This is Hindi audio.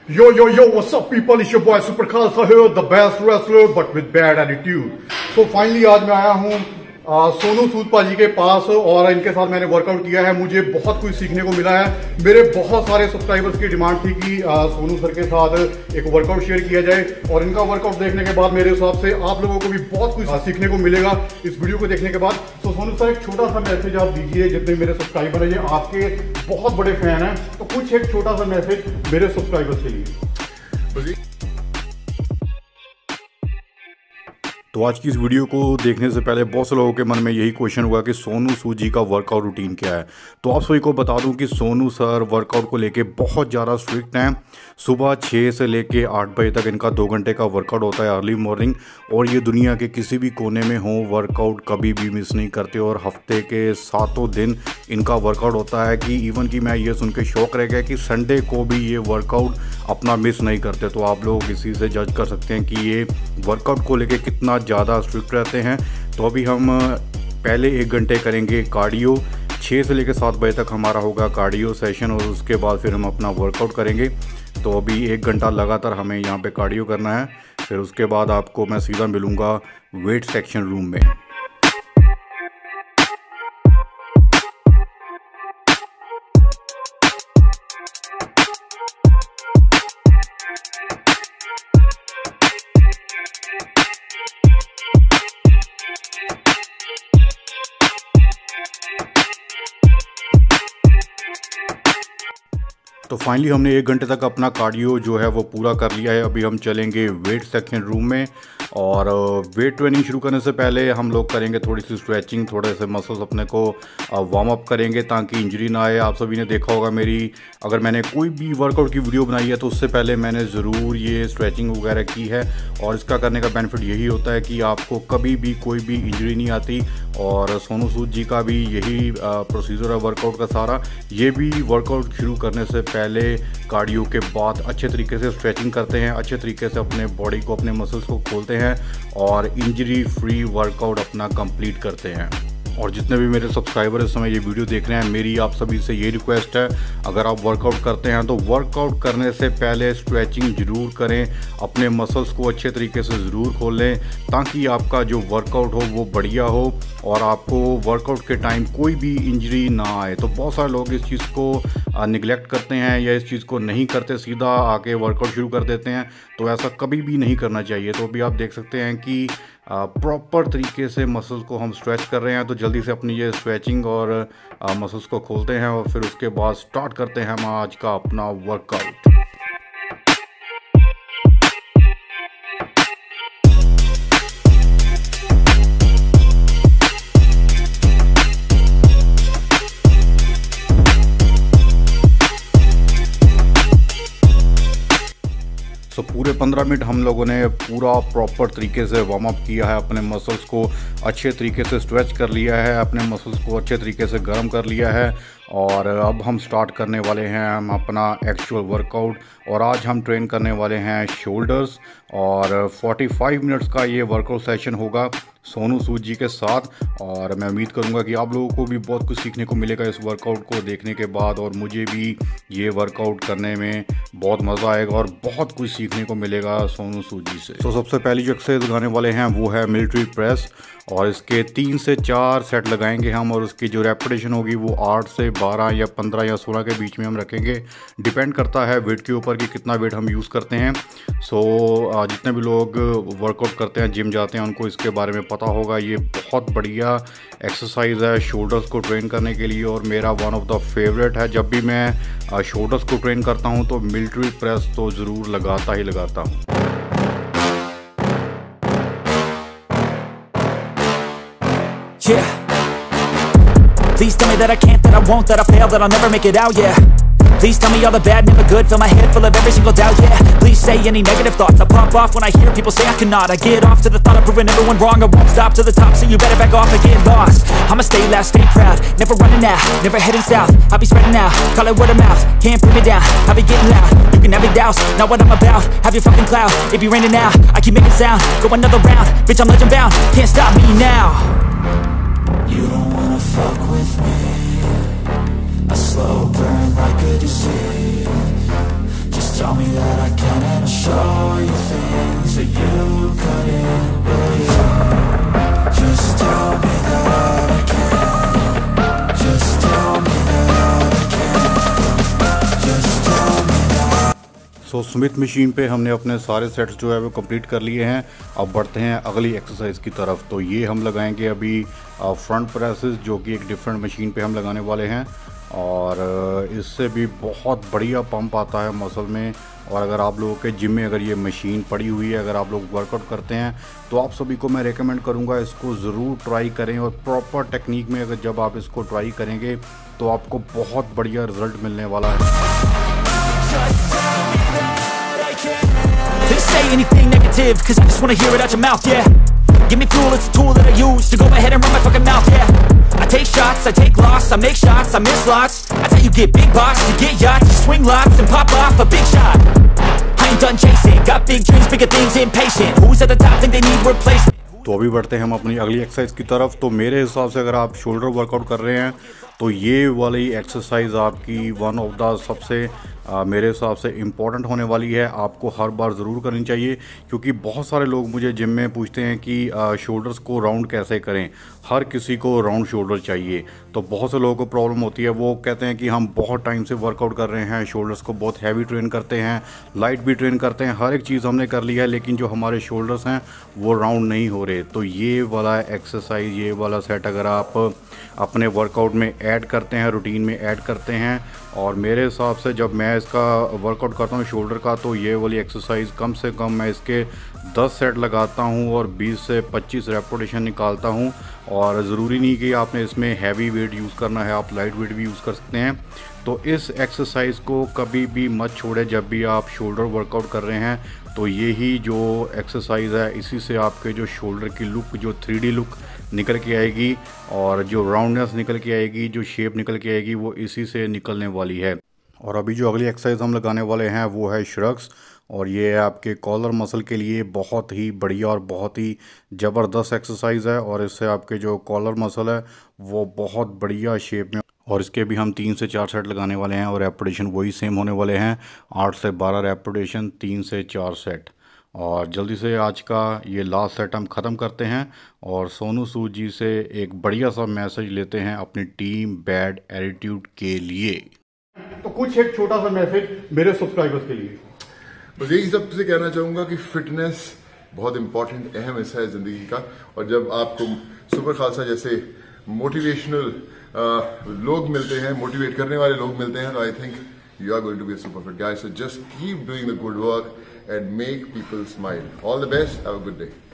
Yo, what's up people? It's your boy Super Khalsa here, the best wrestler but with bad attitude. So finally आज मैं आया हूँ सोनू सूद पाजी के पास और इनके साथ मैंने वर्कआउट किया है। मुझे बहुत कुछ सीखने को मिला है। मेरे बहुत सारे सब्सक्राइबर्स की डिमांड थी कि सोनू सर के साथ एक वर्कआउट शेयर किया जाए और इनका वर्कआउट देखने के बाद मेरे हिसाब से आप लोगों को भी बहुत कुछ सीखने को मिलेगा इस वीडियो को देखने के बाद। तो सोनू सर एक छोटा सा मैसेज आप दीजिए, जितने मेरे सब्सक्राइबर हैं ये आपके बहुत बड़े फैन हैं, तो कुछ एक छोटा सा मैसेज मेरे सब्सक्राइबर्स के लिए। तो आज की इस वीडियो को देखने से पहले बहुत से लोगों के मन में यही क्वेश्चन हुआ कि सोनू सूद जी का वर्कआउट रूटीन क्या है। तो आप सभी को बता दूं कि सोनू सर वर्कआउट को लेके बहुत ज़्यादा स्ट्रिक्ट हैं। सुबह 6 से लेके 8 बजे तक इनका 2 घंटे का वर्कआउट होता है अर्ली मॉर्निंग, और ये दुनिया के किसी भी कोने में हो वर्कआउट कभी भी मिस नहीं करते और हफ्ते के 7 दिन इनका वर्कआउट होता है। कि इवन कि मैं ये सुन के शौक रह गया कि संडे को भी ये वर्कआउट अपना मिस नहीं करते। तो आप लोग इसी से जज कर सकते हैं कि ये वर्कआउट को लेके कितना ज़्यादा स्ट्रिक्ट रहते हैं। तो अभी हम पहले 1 घंटे करेंगे कार्डियो, 6 से लेकर 7 बजे तक हमारा होगा कार्डियो सेशन और उसके बाद फिर हम अपना वर्कआउट करेंगे। तो अभी 1 घंटा लगातार हमें यहाँ पे कार्डियो करना है, फिर उसके बाद आपको मैं सीधा मिलूँगा वेट सेक्शन रूम में। तो फाइनली हमने 1 घंटे तक अपना कार्डियो जो है वो पूरा कर लिया है। अभी हम चलेंगे वेट सेक्शन रूम में और वेट ट्रेनिंग शुरू करने से पहले हम लोग करेंगे थोड़ी सी स्ट्रेचिंग, थोड़े से मसल्स अपने को वार्म अप करेंगे ताकि इंजरी ना आए। आप सभी ने देखा होगा मेरी, अगर मैंने कोई भी वर्कआउट की वीडियो बनाई है तो उससे पहले मैंने ज़रूर ये स्ट्रेचिंग वगैरह की है, और इसका करने का बेनिफिट यही होता है कि आपको कभी भी कोई भी इंजरी नहीं आती। और सोनू सूद जी का भी यही प्रोसीजर है वर्कआउट का सारा। ये भी वर्कआउट शुरू करने से पहले कार्डियो के बाद अच्छे तरीके से स्ट्रेचिंग करते हैं, अच्छे तरीके से अपने बॉडी को, अपने मसल्स को खोलते हैं और इंजरी फ्री वर्कआउट अपना कंप्लीट करते हैं। और जितने भी मेरे सब्सक्राइबर इस समय ये वीडियो देख रहे हैं, मेरी आप सभी से ये रिक्वेस्ट है, अगर आप वर्कआउट करते हैं तो वर्कआउट करने से पहले स्ट्रेचिंग ज़रूर करें, अपने मसल्स को अच्छे तरीके से ज़रूर खोल लें ताकि आपका जो वर्कआउट हो वो बढ़िया हो और आपको वर्कआउट के टाइम कोई भी इंजरी ना आए। तो बहुत सारे लोग इस चीज़ को निगलेक्ट करते हैं या इस चीज़ को नहीं करते, सीधा आके वर्कआउट शुरू कर देते हैं। तो ऐसा कभी भी नहीं करना चाहिए। तो अभी आप देख सकते हैं कि प्रॉपर तरीके से मसल्स को हम स्ट्रेच कर रहे हैं। तो जल्दी से अपनी ये स्ट्रेचिंग और मसल्स को खोलते हैं और फिर उसके बाद स्टार्ट करते हैं हम आज का अपना वर्कआउट। तो पूरे 15 मिनट हम लोगों ने पूरा प्रॉपर तरीके से वार्म अप किया है, अपने मसल्स को अच्छे तरीके से स्ट्रेच कर लिया है, अपने मसल्स को अच्छे तरीके से गर्म कर लिया है। और अब हम स्टार्ट करने वाले हैं हम अपना एक्चुअल वर्कआउट। और आज हम ट्रेन करने वाले हैं शोल्डर्स और 45 मिनट्स का ये वर्कआउट सेशन होगा सोनू सूद जी के साथ। और मैं उम्मीद करूंगा कि आप लोगों को भी बहुत कुछ सीखने को मिलेगा इस वर्कआउट को देखने के बाद, और मुझे भी ये वर्कआउट करने में बहुत मज़ा आएगा और बहुत कुछ सीखने को मिलेगा सोनू सूद जी से। तो सबसे पहली जो एक्सरसाइज लगाने वाले हैं वो है मिलिट्री प्रेस, और इसके 3 से 4 सेट लगाएंगे हम, और उसकी जो रेपिटेशन होगी वो 8 से 12 या 15 या 16 के बीच में हम रखेंगे। डिपेंड करता है वेट के ऊपर कि कितना वेट हम यूज़ करते हैं। सो जितने भी लोग वर्कआउट करते हैं, जिम जाते हैं, उनको इसके बारे में पता होगा। ये बहुत बढ़िया एक्सरसाइज है शोल्डर्स को ट्रेन करने के लिए, और मेरा वन ऑफ द फेवरेट है। जब भी मैं शोल्डर्स को ट्रेन करता हूँ तो मिलिट्री प्रेस तो ज़रूर लगाता ही लगाता हूँ। Yeah. Please tell me that I can't, that I won't, that I fail, that I'll never make it out, yeah. Please tell me all the bad, never good, fill my head full of every single doubt, yeah. Please say any negative thoughts, I pop off when I hear people say I cannot. I get off to the thought of proving everyone wrong, I won't stop to the top, so you better back off and get lost. I'ma stay loud, stay proud, never running out, never heading south. I'll be spreading out, call it word of mouth, can't put me down, I'll be getting loud. You can have it douse, not what I'm about, have your fucking clout. It be raining now, I keep making sound, go another round, bitch I'm legend bound, can't stop me now. You don't wanna fuck with me, a slow burn like a disease. Just Show me that I can and I'll show you things that you couldn't believe. Just tell me that I can. Just tell me that I can. Just tell me that. So Smith machine पे हमने अपने सारे सेट्स जो है वो कंप्लीट कर लिए हैं। अब बढ़ते हैं अगली एक्सरसाइज की तरफ। तो ये हम लगाएंगे अभी फ्रंट प्रेसेस, जो कि एक डिफरेंट मशीन पे हम लगाने वाले हैं, और इससे भी बहुत बढ़िया पंप आता है मसल में। और अगर आप लोगों के जिम में अगर ये मशीन पड़ी हुई है, अगर आप लोग वर्कआउट करते हैं, तो आप सभी को मैं रेकमेंड करूंगा इसको ज़रूर ट्राई करें। और प्रॉपर टेक्निक में अगर जब आप इसको ट्राई करेंगे तो आपको बहुत बढ़िया रिजल्ट मिलने वाला है। They say anything negative, cause I just wanna hear it out your mouth, yeah. Give me fuel, it's a tool that I use to go ahead and run my fucking mouth, yeah. I take shots, I take loss, I make shots, I miss lots. That's how you get big boss, you get yachts, you swing lots and pop off a big shot. I ain't done chasing, got big dreams, bigger things, impatient. Who's at the top think they need replacement? तो अभी बढ़ते हैं हम अपनी अगली एक्सरसाइज की तरफ। तो मेरे हिसाब से अगर आप शोल्डर वर्कआउट कर रहे हैं तो ये वाली एक्सरसाइज आपकी वन ऑफ द सबसे मेरे हिसाब से इम्पॉर्टेंट होने वाली है। आपको हर बार ज़रूर करनी चाहिए, क्योंकि बहुत सारे लोग मुझे जिम में पूछते हैं कि शोल्डर्स को राउंड कैसे करें। हर किसी को राउंड शोल्डर चाहिए। तो बहुत से लोगों को प्रॉब्लम होती है, वो कहते हैं कि हम बहुत टाइम से वर्कआउट कर रहे हैं, शोल्डर्स को बहुत हैवी ट्रेन करते हैं, लाइट भी ट्रेन करते हैं, हर एक चीज़ हमने कर ली है, लेकिन जो हमारे शोल्डर्स हैं वो राउंड नहीं हो रहे। तो ये वाला एक्सरसाइज, ये वाला सेट अगर आप अपने वर्कआउट में ऐड करते हैं, रूटीन में ऐड करते हैं, और मेरे हिसाब से जब मैं इसका वर्कआउट करता हूँ शोल्डर का, तो ये वाली एक्सरसाइज कम से कम मैं इसके 10 सेट लगाता हूँ और 20 से 25 रेपिटेशन निकालता हूँ। और ज़रूरी नहीं कि आपने इसमें हैवी वेट यूज़ करना है, आप लाइट वेट भी यूज़ कर सकते हैं। तो इस एक्सरसाइज को कभी भी मत छोड़ें जब भी आप शोल्डर वर्कआउट कर रहे हैं। तो यही जो एक्सरसाइज है, इसी से आपके जो शोल्डर की लुक, जो 3D लुक निकल के आएगी, और जो राउंडनेस निकल के आएगी, जो शेप निकल के आएगी, वो इसी से निकलने वाली है। और अभी जो अगली एक्सरसाइज हम लगाने वाले हैं वो है श्रग्स, और ये आपके कॉलर मसल के लिए बहुत ही बढ़िया और बहुत ही ज़बरदस्त एक्सरसाइज है। और इससे आपके जो कॉलर मसल है वो बहुत बढ़िया शेप में, और इसके भी हम 3 से 4 सेट लगाने वाले हैं, और रेपिटेशन वही सेम होने वाले हैं, 8 से 12 रेपिटेशन, 3 से 4 सेट। और जल्दी से आज का ये लास्ट सेट हम ख़त्म करते हैं, और सोनू सूद जी से एक बढ़िया सा मैसेज लेते हैं अपनी टीम बैड एटीट्यूड के लिए। तो कुछ एक छोटा सा मैसेज मेरे सब्सक्राइबर्स के लिए। बस यही सबसे कहना चाहूंगा कि फिटनेस बहुत इंपॉर्टेंट, अहम हिस्सा है जिंदगी का। और जब आपको सुपर खालसा जैसे मोटिवेशनल लोग मिलते हैं, मोटिवेट करने वाले लोग मिलते हैं, तो I think you are going to be a super fit guy. So just keep doing the good work and make people smile. All the best. Have a good day.